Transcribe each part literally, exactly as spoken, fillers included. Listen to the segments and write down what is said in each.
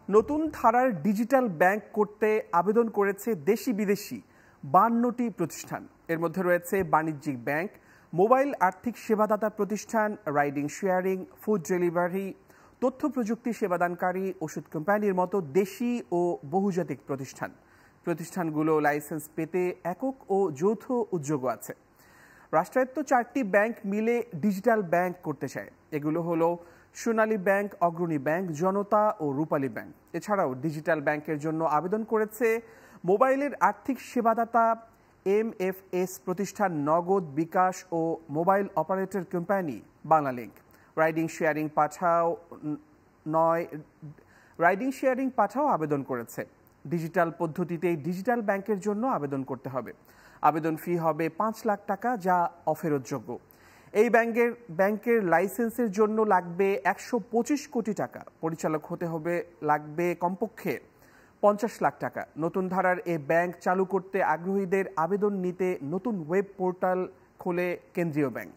নতুন ধারার digital bank করতে আবেদন করেছে দেশি বিদেশি বান্নটি প্রতিষ্ঠান। এর মধ্যে রয়েছে বাণিজ্যিক ব্যাংক, মোবাইল আর্থিক সেবাদাতা প্রতিষ্ঠান, রাইডিং শেয়ারিং, ফুড ডেলিভারি, তথ্য প্রযুক্তি সেবাদানকারী, ওষুধ কোম্পানির মতো দেশি ও বহুজাতিক প্রতিষ্ঠান। প্রতিষ্ঠানগুলো লাইসেন্স পেতে একক ও যৌথ উদ্যোগও আছে। রাষ্ট্রায়ত্ত চারটি ব্যাংক মিলে ডিজিটাল ব্যাংক করতে চায়। এগুলো হলো সোনালী ব্যাংক, অগ্রণী ব্যাংক, জনতা ও রূপালী ব্যাংক। এছাড়াও ডিজিটাল ব্যাংকের জন্য আবেদন করেছে মোবাইলের আর্থিক সেবাদাতা এম এফ এস প্রতিষ্ঠান নগদ, বিকাশ ও mobile operator company Banglalink. Riding sharing Pathao নয় রাইডিং শেয়ারিং পাঠাও আবেদন করেছে। ডিজিটাল পদ্ধতিতে ডিজিটাল ব্যাংকের জন্য আবেদন করতে হবে। আবেদন ফি হবে পাঁচ লাখ টাকা, যা অফেরতযোগ্য। এই ব্যাংকের ব্যাংকের লাইসেন্সের জন্য লাগবে একশো পঁচিশ কোটি টাকা। পরিচালক হতে হবে লাগবে কমপক্ষে পঞ্চাশ লাখ টাকা। নতুন ধারার এ ব্যাংক চালু করতে আগ্রহীদের আবেদন নিতে নতুন ওয়েব পোর্টাল খোলে কেন্দ্রীয় ব্যাংক।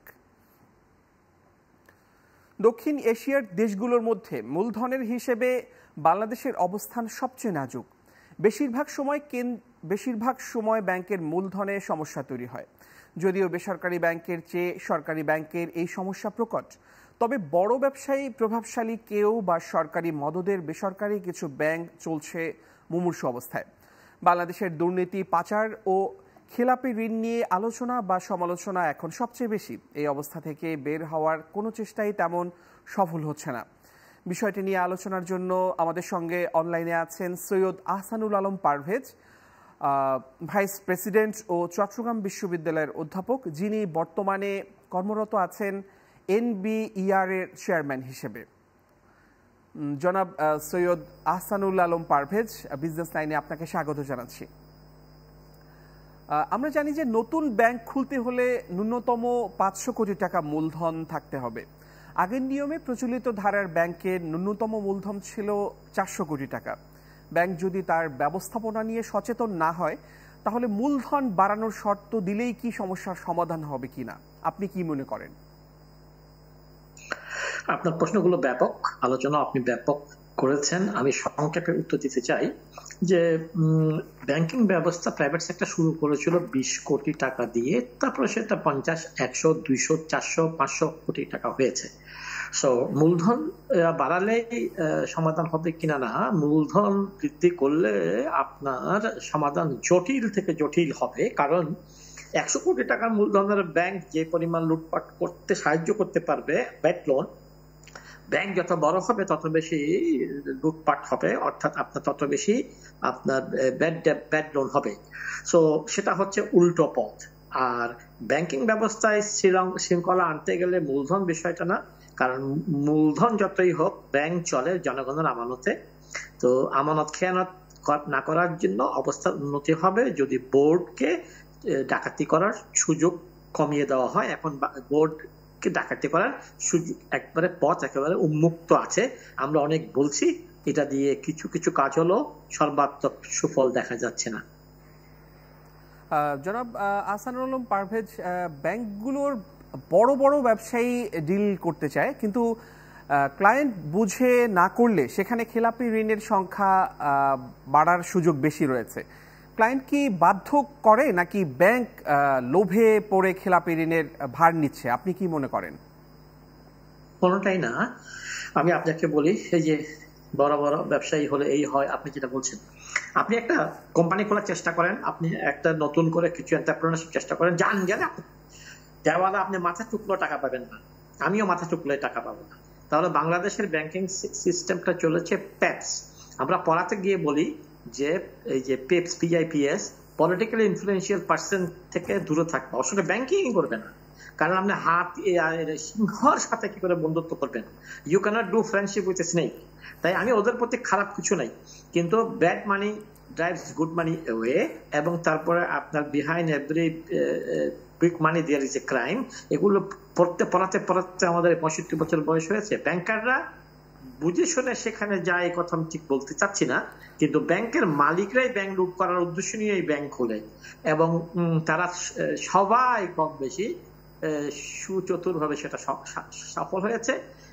দক্ষিণ এশিয়ার দেশগুলোর মধ্যে মূলধনের হিসেবে বাংলাদেশের অবস্থান সবচেয়ে নাজুক। বেশিরভাগ সময় বেশিরভাগ সময় ব্যাংকের মূলধনে সমস্যা তৈরি হয়। যদিও বেসরকারি ব্যাংকের চেয়ে সরকারি ব্যাংকের এই সমস্যা প্রকট। তবে বড় ব্যবসায়ী, প্রভাবশালী কেউ বা সরকারি মদদের বেসরকারি কিছু ব্যাংক চলছে মুমূর্ষু অবস্থায়। বাংলাদেশের দুর্নীতি, পাচার ও খেলাপি ঋণ নিয়ে আলোচনা বা সমালোচনা এখন সবচেয়ে বেশি। এই অবস্থা থেকে বের হওয়ার কোনো চেষ্টাই তেমন সফল হচ্ছে না। বিষয়টি নিয়ে আলোচনার জন্য আমাদের সঙ্গে অনলাইনে আছেন সৈয়দ আহসানুল আলম পারভেজ, ভাইস প্রেসিডেন্ট ও চট্টগ্রাম বিশ্ববিদ্যালয়ের অধ্যাপক, যিনি বর্তমানে কর্মরত আছেন এনবিইআর এর চেয়ারম্যান হিসেবে। জনাব সৈয়দ আহসানুল আলম পারভেজ, বিজনেস লাইনে আপনাকে স্বাগত জানাচ্ছি। আমরা জানি যে নতুন ব্যাংক খুলতে হলে ন্যূনতম পাঁচশো কোটি টাকা মূলধন থাকতে হবে। আগের নিয়মে প্রচলিত ধারার ব্যাংকের ন্যূনতম মূলধন ছিল চারশো কোটি টাকা। ব্যাংক যদি তার ব্যবস্থাপনা নিয়ে সচেতন না হয়, তাহলে মূলধন বাড়ানোর শর্ত দিলেই কি সমস্যার সমাধান হবে কিনা, আপনি কি মনে করেন? আপনার প্রশ্নগুলো ব্যাপক, আলোচনা আপনি ব্যাপক করেছেন। আমি সংক্ষেপে উত্তর দিতে চাই যে ব্যাংকিং ব্যবস্থা প্রাইভেট সেক্টর শুরু করেছিল বিশ কোটি টাকা দিয়ে, তারপরে সেটা পঞ্চাশ, একশো, দুইশো, চারশো, পাঁচশো কোটি টাকা হয়েছে। সো মূলধন বাড়ালেই সমাধান হবে কিনা না, মূলধন বৃদ্ধি করলে আপনার সমাধান জটিল থেকে জটিল হবে। কারণ একশো কোটি টাকার মূলধনের ব্যাংক যে পরিমাণ লুটপাট করতে সাহায্য করতে পারবে, ব্যাড লোন, ব্যাংক যত বড় হবে তত বেশি লুটপাট হবে, অর্থাৎ আপনার তত বেশি আপনার ব্যাড ব্যাড লোন হবে। সো সেটা হচ্ছে উল্টো পথ। আর ব্যাংকিং ব্যবস্থায় শৃঙ্খলা আনতে গেলে মূলধন বিষয়টা না, কারণ মূলধন যতই হোক ব্যাংক চলে জনগণের আমানতে। তো আমানত খেয়ানত না করার জন্য অবস্থার উন্নতি হবে যদি বোর্ডকে ডাকাতি করার সুযোগ কমিয়ে দেওয়া হয়। এখন বোর্ডকে ডাকাতি করার সুযোগ একবারে পথ একেবারে উন্মুক্ত আছে। আমরা অনেক বলছি, এটা দিয়ে কিছু কিছু কাজ হলো, সর্বাত্মক সুফল দেখা যাচ্ছে না। জনাব আহসানুল আলম পারভেজ, ব্যাংকগুলোর বড় বড় ব্যবসায়ী ডিল করতে চায়, কিন্তু ক্লায়েন্ট বুঝে না করলে সেখানে খেলাপি ঋণের সংখ্যা বাড়ার সুযোগ বেশি রয়েছে। ক্লায়েন্ট কি বাধ্য করে, নাকি ব্যাংক লোভে পড়ে খেলাপি ঋণের ভার নিচ্ছে? আপনি কি মনে করেন? কোনোটাই না। আমি আপনাকে বলি, এই যে বড় বড় ব্যবসায়ী হলে এই হয়, আপনি যেটা বলছেন, আপনি একটা কোম্পানি খোলার চেষ্টা করেন, আপনি একটা নতুন করে কিছু এন্টারপ্রেনারশিপ চেষ্টা করেন, জান গেলে দেওয়ালে আপনি মাথা টুকলো টাকা পাবেন না, আমিও মাথা টুকলে টাকা পাবো না। তাহলে বাংলাদেশের ব্যাংকিং সিস্টেমটা চলেছে প্যাপস। আমরা পড়াতে গিয়ে বলি যে এই যে PEPs, PIPs, politically influential person থেকে দূরে থাকবে, আসলে ব্যাংকিং করবে না। কারণ আপনি হাত সিংহর সাথে কি করে বন্ধুত্ব করবেন? You cannot do friendship with a snake. তাই আমি ওদের প্রতি খারাপ কিছু নাই, কিন্তু bad money drives good money away, এবং তারপরে আপনার behind every big money there is a crime. এগুলো পড়তে পড়াতে পড়াতে আমাদের পঁয়ষট্টি বছর বয়স হয়েছে। ব্যাংকাররা বুঝে শুনে সেখানে যায়, এই কথা আমি ঠিক বলতে চাচ্ছি না, কিন্তু ব্যাংকের মালিকরাই ব্যাংক লুট করার উদ্দেশ্য নিয়ে এই ব্যাংক খোলে, এবং তারা সবাই কম বেশি সুচতুর ভাবে সেটা সফল হয়েছে।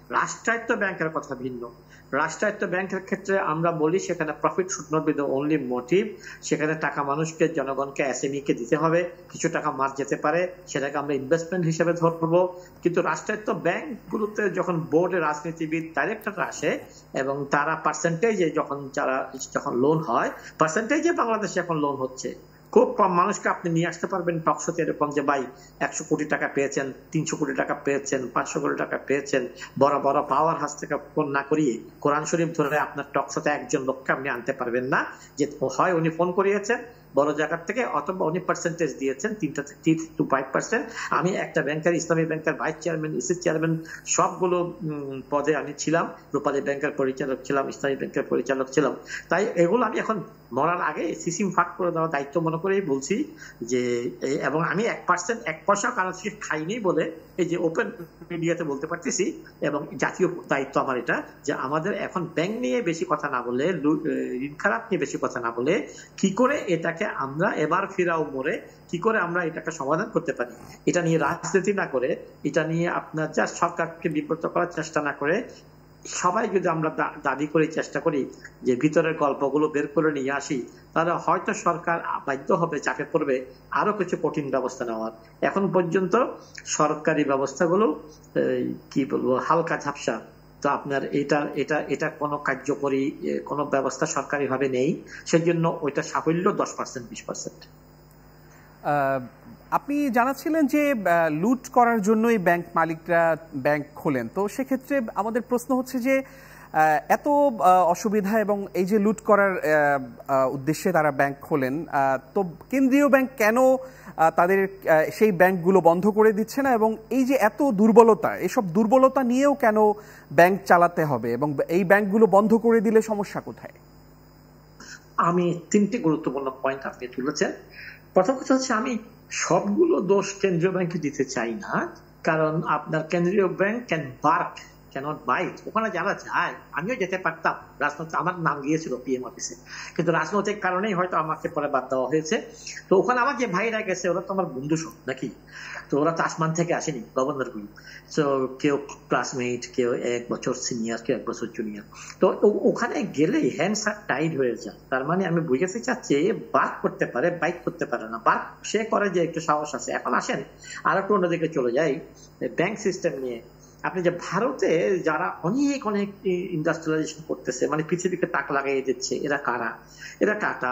রাষ্ট্রায়ত্ত ব্যাংকের কথা ভিন্ন। রাষ্ট্রায়ত্ত ব্যাংকের ক্ষেত্রে আমরা বলি সেখানে profit should not be the only motive, সেখানে টাকা মানুষকে, জনগণকে, এসএমই কে দিতে হবে, কিছু টাকা মার যেতে পারে, সেটাকে আমরা ইনভেস্টমেন্ট হিসেবে ধরবো। কিন্তু রাষ্ট্রায়ত্ত ব্যাংকগুলোতে যখন বোর্ডে রাজনীতিবিদ ডাইরেক্টররা আসে এবং তারা পার্সেন্টেজে যখন যারা যখন লোন হয়, পার্সেন্টেজে বাংলাদেশে এখন লোন হচ্ছে, খুব কম মানুষকে আপনি নিয়ে আসতে পারবেন টকশোতে এরকম যে ভাই একশো কোটি টাকা পেয়েছেন, তিনশো কোটি টাকা পেয়েছেন, পাঁচশো কোটি টাকা পেয়েছেন, বড় বড় পাওয়ার হাউস থেকে ফোন না করিয়ে কোরআন শরীফ ধরে আপনার টকশোতে একজন লোককে আপনি আনতে পারবেন না, যে হয় উনি ফোন করিয়েছেন বড় জায়গার থেকে, অথবা উনি পার্সেন্টেজ দিয়েছেন তিনটা থ্রি টু ফাইভ পার্সেন্ট। আমি একটা ব্যাংকের, ইসলামী ব্যাংকের ভাইস চেয়ারম্যান, ইসি চেয়ারম্যান, সবগুলো পদে আমি ছিলাম, রূপালী ব্যাংকের পরিচালক ছিলাম, ইসলামী ব্যাংকের পরিচালক ছিলাম। তাই এগুলো আমি এখন মরার আগে সিসিম ফাঁক করে দেওয়ার দায়িত্ব মনে করেই বলছি যে, এবং আমি এক পার্সেন্ট এক পয়সা কারো থেকে খাইনি বলে এই যে ওপেন মিডিয়াতে বলতে পারতেছি, এবং জাতীয় দায়িত্ব আমার এটা, যে আমাদের এখন ব্যাংক নিয়ে বেশি কথা না বলে, ঋণ খারাপ নিয়ে বেশি কথা না বলে, কি করে এটাকে আমরা এবার ফিরাও মোড়ে কি করে আমরা এটাকে সমাধান করতে পারি, এটা নিয়ে রাজনীতি না করে, এটা নিয়ে আপনার যা সরকারকে বিব্রত করার চেষ্টা না করে, সবাই যদি আমরা দাবি করে চেষ্টা করি যে ভিতরের গল্পগুলো বের করে নিয়ে আসি, তাহলে হয়তো সরকার বাধ্য হবে, চাপে পড়বে আরো কিছু কঠিন ব্যবস্থা নেওয়ার। এখন পর্যন্ত সরকারি ব্যবস্থাগুলো কি বলবো হালকা ঝাপসা। তো আপনার এটা এটা এটা কোনো কার্যকরী কোনো ব্যবস্থা সরকারি ভাবে নেই, সেজন্য ওইটা সাফল্য দশ পার্সেন্ট বিশ পার্সেন্ট। আপনি জানাচ্ছিলেন যে লুট করার জন্যই ব্যাংক মালিকরা ব্যাংক খোলেন, তো সেক্ষেত্রে আমাদের প্রশ্ন হচ্ছে যে এত অসুবিধা এবং এই যে লুট করার উদ্দেশ্যে তারা ব্যাংক খোলেন, তো কেন্দ্রীয় ব্যাংক কেন তাদের সেই ব্যাংকগুলো বন্ধ করে দিচ্ছে না, এবং এই যে এত দুর্বলতা, এসব দুর্বলতা নিয়েও কেন ব্যাংক চালাতে হবে, এবং এই ব্যাংকগুলো বন্ধ করে দিলে সমস্যা কোথায়? আমি তিনটি গুরুত্বপূর্ণ পয়েন্ট আপনি তুলেছেন। প্রথম কথা হচ্ছে, আমি সবগুলো দোষ কেন্দ্রীয় ব্যাংকে দিতে চাই না, কারণ আপনার কেন্দ্রীয় bank can bark cannot bite. ওখানে যারা যায়, আমিও যেতে পারতাম, রাজনৈতিক আমার নাম গিয়েছিল পিএম অফিসে, কিন্তু রাজনৈতিক কারণেই হয়তো আমাকে পরে বাদ দেওয়া হয়েছে। তো ওখানে আমার যে ভাইরা গেছে ওরা তো আমার বন্ধু সব নাকি, তো ওরা তো আসমান থেকে আসেনি, গভর্নর গুলি। তো কেউ ক্লাসমেট, কেউ এক বছর সিনিয়র, কেউ এক বছর জুনিয়র। তো ওখানে গেলে হ্যান্ডস আর টাইড হয়ে যায়। তার মানে আমি বুঝাতে চাচ্ছি, বার্ক করতে পারে, বাইক করতে পারে না। বার্ক সে করে যে একটু সাহস আছে। এখন আসেন আর একটু অন্যদিকে চলে যাই, ব্যাংক সিস্টেম নিয়ে। আপনি যে ভারতে যারা অনেক অনেক ইন্ডাস্ট্রিয়ালাইজেশন করতেছে, মানে পৃথিবীকে তাক লাগাই দিচ্ছে, এরা কারা? এরা টাটা,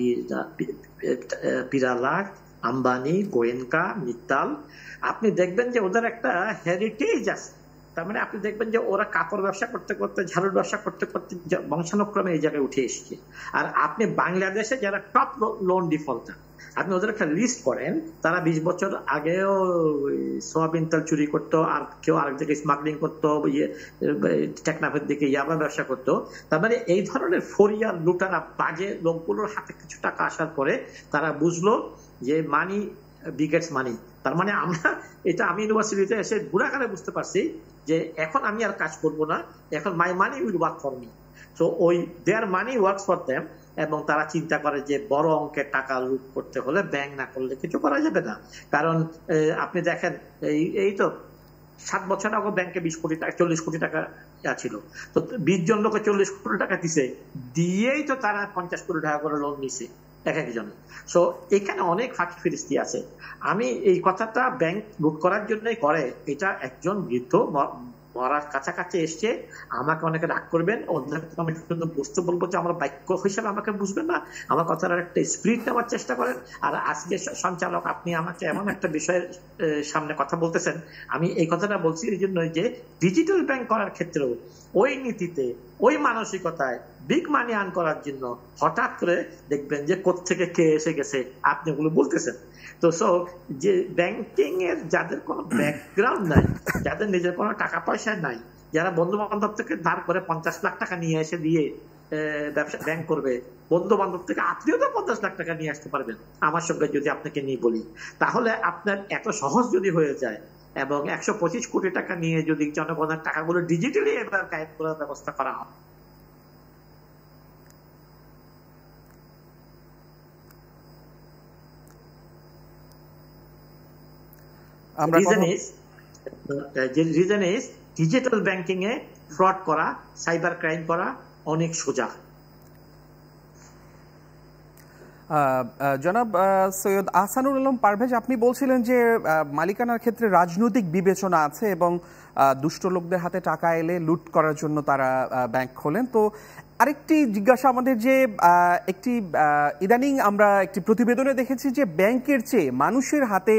বিড়ালা, আম্বানি, গোয়েঙ্কা, মিত্তাল। আপনি দেখবেন যে ওদের একটা হেরিটেজ আছে। তার মানে আপনি দেখবেন যে ওরা কাপড় ব্যবসা করতে করতে, ঝাড়ুর ব্যবসা করতে করতে বংশানুক্রমে এই জায়গায় উঠে এসছে। আর আপনি বাংলাদেশে যারা টপ লোন ডিফল্টার, আপনি ওদের একটা লিস্ট করেন, তারা বিশ বছর আগেও সোয়াবিন তেল চুরি করতো, আর কেউ আরেক দিকে স্মাগলিং করতো, ইয়ে টেকনাফের দিকে ইয়াবা ব্যবসা করতো। তার মানে এই ধরনের ফরিয়া লুটারা বাজে লোকগুলোর হাতে কিছু টাকা আসার পরে তারা বুঝলো যে মানি বিগেটস মানি। তার মানে আমরা এটা, আমি ইউনিভার্সিটিতে এসে ঘুরাঘারে বুঝতে পারছি যে এখন আমি আর কাজ করবো না, এখন my money will work for me. তো ওই there money works for them, এবং তারা চিন্তা করে যে বড় অঙ্কের টাকা লুট করতে হলে ব্যাংক না করলে কিছু করা যাবে না। কারণ আপনি দেখেন, এই এই তো সাত বছর আগে ব্যাংকে বিশ কোটি টাকা, চল্লিশ কোটি টাকা ছিল, তো বিশ জন লোকে চল্লিশ কোটি টাকা দিছে, দিয়েই তো তারা পঞ্চাশ কোটি টাকা করে লোন নিছে এক একজন। সো এখানে অনেক ফাঁকি ফিরিস্তি আছে। আমি এই কথাটা ব্যাংক লুট করার জন্যই করে, এটা একজন বৃদ্ধ মরার কাছাকাছি এসছে, আমাকে অনেকে রাগ করবেন, ওদেরকে আমি শুধু বুঝতে বলবো যে আমার বাক্য হিসেবে আমাকে বুঝবেন না, আমার কথার একটা স্পিরিট নেওয়ার চেষ্টা করেন। আর আজকে সঞ্চালক, আপনি আমাকে এমন একটা বিষয়ের সামনে কথা বলতেছেন, আমি এই কথাটা বলছি এই জন্য যে ডিজিটাল ব্যাংক করার ক্ষেত্রেও ওই নীতিতে, ওই মানসিকতায় বিগ মানি আর্ন করার জন্য হঠাৎ করে দেখবেন যে কোত্থেকে কে এসে গেছে, আপনি ওগুলো বলতেছেন। তো সো যে ব্যাংকিং এর যাদের কোনো ব্যাকগ্রাউন্ড নাই, যাদের নিজের কোনো টাকা পয়সা নাই, যারা বন্ধু বান্ধব থেকে ধার করে পঞ্চাশ লাখ টাকা নিয়ে এসে দিয়ে ব্যবসা ব্যাংক করবে, বন্ধু বান্ধব থেকে আপনিও তো পঞ্চাশ লাখ টাকা নিয়ে আসতে পারবেন আমার সঙ্গে যদি আপনাকে নিয়ে বলি, তাহলে আপনার এত সহজ যদি হয়ে যায় এবং একশো পঁচিশ কোটি টাকা নিয়ে যদি জনগণের টাকাগুলো ডিজিটালি এবার গায়েব করার ব্যবস্থা করা হয়। Reason is, the reason is digital banking এ ফ্রড করা, সাইবার ক্রাইম করা অনেক সোজা। জনাব সৈয়দ আহসানুল আলম পারভেজ, আপনি বলছিলেন যে মালিকানার ক্ষেত্রে রাজনৈতিক বিবেচনা আছে এবং দুষ্ট লোকদের হাতে টাকা এলে লুট করার জন্য তারা ব্যাংক খোলেন। তো আরেকটি জিজ্ঞাসা আমাদের, যে একটি ইদানিং আমরা একটি প্রতিবেদনে দেখেছি যে ব্যাংকের চেয়ে মানুষের হাতে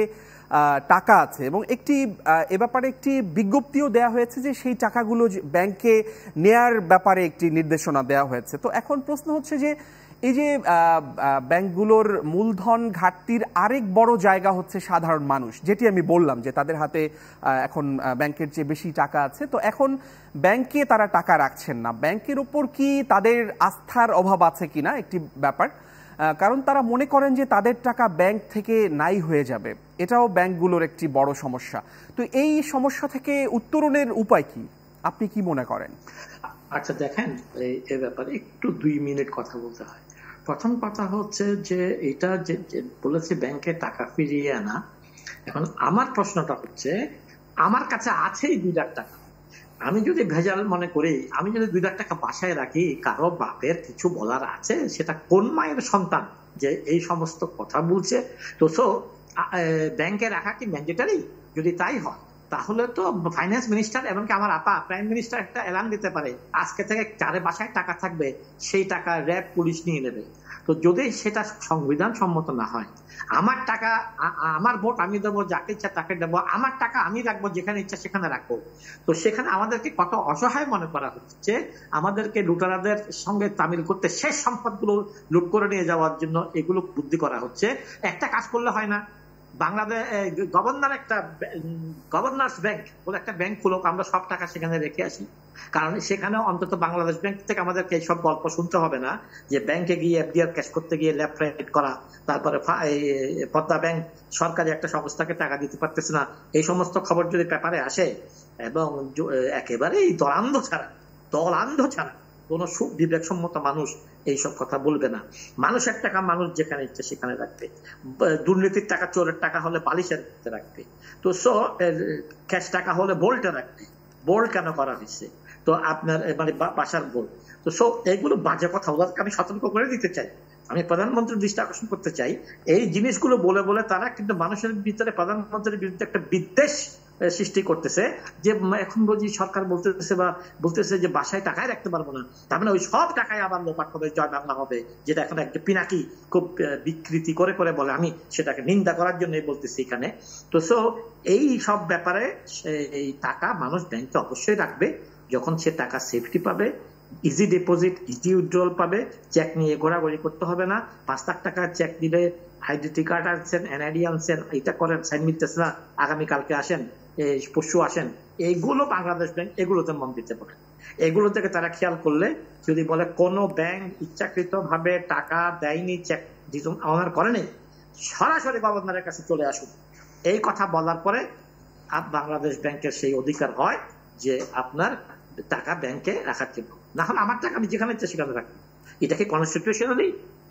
টাকা আছে এবং একটি এ ব্যাপারে একটি বিজ্ঞপ্তিও দেওয়া হয়েছে যে সেই টাকাগুলো ব্যাংকে নেয়ার ব্যাপারে একটি নির্দেশনা দেওয়া হয়েছে। তো এখন প্রশ্ন হচ্ছে যে এই যে ব্যাংকগুলোর মূলধন ঘাটতির আরেক বড় জায়গা হচ্ছে সাধারণ মানুষ, যেটি আমি বললাম যে তাদের হাতে এখন ব্যাংকের চেয়ে বেশি টাকা আছে। তো এখন ব্যাংকে তারা টাকা রাখছেন না, ব্যাংকের উপর কি তাদের আস্থার অভাব আছে কিনা একটি ব্যাপার, কারণ তারা মনে করেন যে তাদের টাকা ব্যাংক থেকে নাই হয়ে যাবে। এটাও ব্যাংকগুলোর একটি বড় সমস্যা। তো এই সমস্যা থেকে উত্তরণের উপায় কি, আপনি কি মনে করেন? আচ্ছা দেখেন, এই ব্যাপারে একটু দুই মিনিট কথা বলতে হয়। প্রথম কথা হচ্ছে যে এটা যে বলেছে ব্যাংকে টাকা ফিরিয়ে আনা, এখন আমার প্রশ্নটা হচ্ছে আমার কাছে আছেই দুই লাখ টাকা, আমি যদি ভেজাল মনে করি, আমি যদি দুই লাখ টাকা বাসায় রাখি, কারো বাপের কিছু বলার আছে? সেটা কোন মায়ের সন্তান যে এই সমস্ত কথা বলছে? তো সো ব্যাংকে রাখা কি ম্যান্ডেটারি? যদি তাই হয় তাহলে তো ফাইন্যান্স মিনিস্টার এমনকি আমার আপা প্রাইম মিনিস্টার একটা এলান দিতে পারে, আজকে থেকে যারে বাসায় টাকা থাকবে সেই টাকা র্যাব পুলিশ নিয়ে নেবে। তো যদি সেটা সংবিধান সম্মত না হয়, আমার টাকা আমার ভোট আমি দেবো, যাকে ইচ্ছা তাকে দেবো, আমার টাকা আমি রাখবো, যেখানে ইচ্ছা সেখানে রাখবো। তো সেখানে আমাদেরকে কত অসহায় মনে করা হচ্ছে, আমাদেরকে লুটারাদের সঙ্গে তামিল করতে, শেষ সম্পদগুলো লুট করে নিয়ে যাওয়ার জন্য এগুলো বুদ্ধি করা হচ্ছে। একটা কাজ করলে হয় না, বাংলাদেশ গভর্নর একটা গভর্নর্স ব্যাংক বলে একটা ব্যাংক খুলুক, আমরা সব টাকা সেখানে রেখে আসি। কারণ সেখানে অন্তত বাংলাদেশ ব্যাংক থেকে আমাদেরকে এইসব গল্প শুনতে হবে না যে ব্যাংকে গিয়ে এফডিআর ক্যাশ করতে গিয়ে লেফট রাইট করা, তারপরে পদ্মা ব্যাংক সরকারি একটা সংস্থাকে টাকা দিতে পারতেছে না। এই সমস্ত খবর যদি পেপারে আসে, এবং একেবারেই দলান্ধ ছাড়া দলান্ধ ছাড়া কোন বিবেকসম্মত মানুষ এইসব কথা বলবে না। মানুষের টাকা মানুষ যেখানে ইচ্ছে সেখানে রাখবে, দুর্নীতির টাকা চোরের টাকা হলে বালিশের মধ্যে রাখবে, তো সো ক্যাশ টাকা হলে বোল্টে রাখবে। বোল্ট কেন করা হয়েছে? তো আপনার মানে বাসার বোল্ট। তো সো এগুলো বাজে কথা, ওদেরকে আমি সতর্ক করে দিতে চাই। আমি প্রধানমন্ত্রীর দৃষ্টি আকর্ষণ করতে চাই, এই জিনিসগুলো বলে বলে তারা কিন্তু মানুষের ভিতরে প্রধানমন্ত্রীর বিরুদ্ধে একটা বিদ্বেষ সৃষ্টি করতেছে। যে এখন বুঝি সরকার বলতেছে বা বলতেছে যে বাসায় টাকায় রাখতে পারবো না, তার মানে ওই সব টাকায় আবার লোপাট হবে, জয় বাংলা হবে, যেটা এখন একটা পিনাকি খুব বিকৃতি করে করে বলে। আমি সেটাকে নিন্দা করার জন্য বলতেছি এখানে। তো সো এই সব ব্যাপারে এই টাকা মানুষ ব্যাংকে অবশ্যই রাখবে, যখন সে টাকা সেফটি পাবে, ইজি ডিপোজিট, ইজি উইথড্রল পাবে, চেক নিয়ে ঘোরাঘুরি করতে হবে না। পাঁচ লাখ টাকার চেক দিলে আইডেন্টি কার্ড আনছেন, এনআইডি আনছেন, এটা করেন, সাইন মিলতেছে না, আগামীকালকে আসেন, পরশু আসেন, এইগুলো বাংলাদেশ ব্যাংক এগুলোতে মন দিতে পারে। এগুলো থেকে তারা খেয়াল করলে, যদি বলে কোন ব্যাংক ইচ্ছাকৃত ভাবে টাকা দেয়নি, চেক অনার করেনি, সরাসরি গভর্নরের কাছে চলে আসুন। এই কথা বলার পরে বাংলাদেশ ব্যাংকের সেই অধিকার হয় যে আপনার টাকা ব্যাংকে রাখার জন্য, না হলে আমার টাকা আমি যেখানে ইচ্ছে সেখানে রাখবো। এটা কি কনস্টিটিউশনালি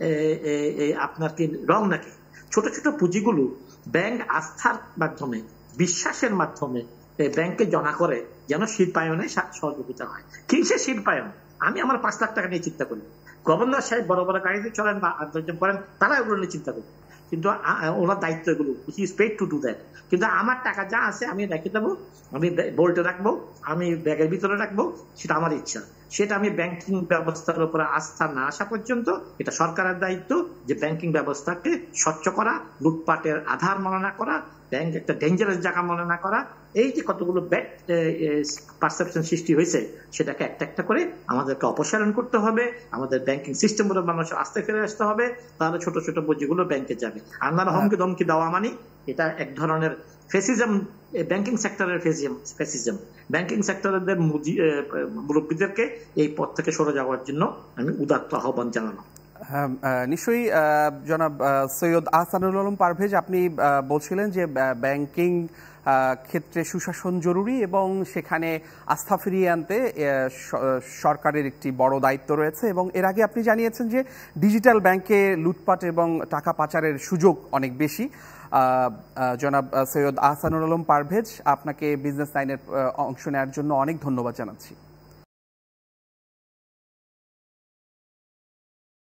আপনার কি রং নাকি? ছোট ছোট পুঁজিগুলো ব্যাংক আস্থার মাধ্যমে, বিশ্বাসের মাধ্যমে ব্যাংকে জমা করে, যেন শিল্পায়নে সহযোগিতা হয়। কিসে শিল্পায়ন? আমি আমার পাঁচ লাখ টাকা নিয়ে চিন্তা করি, গভর্নর সাহেব বড় বড় গাড়িতে চলেন বা আন্তর্জাতিক করেন, তারা এগুলো নিয়ে চিন্তা করি, কিন্তু ওনার দায়িত্ব এগুলো, he is paid to do that. কিন্তু আমার টাকা যা আছে আমি রেখে দেবো, আমি বোল্টে রাখবো, আমি ব্যাগের ভিতরে রাখবো, সেটা আমার ইচ্ছা। সেটা আমি ব্যাংকিং ব্যবস্থার উপরে আস্থা না আসা পর্যন্ত এটা সরকারের দায়িত্ব যে ব্যাংকিং ব্যবস্থাকে স্বচ্ছ করা, লুটপাটের আধার মনে না করা, ব্যাংক একটা ডেঞ্জারাস জায়গা মনে না করা। এই যে কতগুলো ব্যাড পারসেপশন সৃষ্টি হয়েছে, সেটাকে একটা একটা করে আমাদেরকে অপসারণ করতে হবে। আমাদের ব্যাংকিং সিস্টেম গুলো মানুষের আস্তে ফিরে আসতে হবে, তাহলে ছোট ছোট পুঁজিগুলো ব্যাংকে যাবে। আর না হুমকি ধমকি দেওয়া মানে এটা এক ধরনের ফেসিজম, ব্যাংকিং সেক্টরের ফেসিজম। ব্যাংকিং সেক্টরের মুরব্বীদেরকে এই পথ থেকে সরে যাওয়ার জন্য আমি উদাত্ত আহ্বান জানালাম। হ্যাঁ, নিশ্চয়ই জনাব সৈয়দ আহসানুল আলম পারভেজ, আপনি বলছিলেন যে ব্যাংকিং ক্ষেত্রে সুশাসন জরুরি এবং সেখানে আস্থা ফিরিয়ে আনতে সরকারের একটি বড় দায়িত্ব রয়েছে, এবং এর আগে আপনি জানিয়েছেন যে ডিজিটাল ব্যাংকে লুটপাট এবং টাকা পাচারের সুযোগ অনেক বেশি। জনাব সৈয়দ আহসানুল আলম পারভেজ, আপনাকে বিজনেস লাইনের অংশ নেওয়ার জন্য অনেক ধন্যবাদ জানাচ্ছি।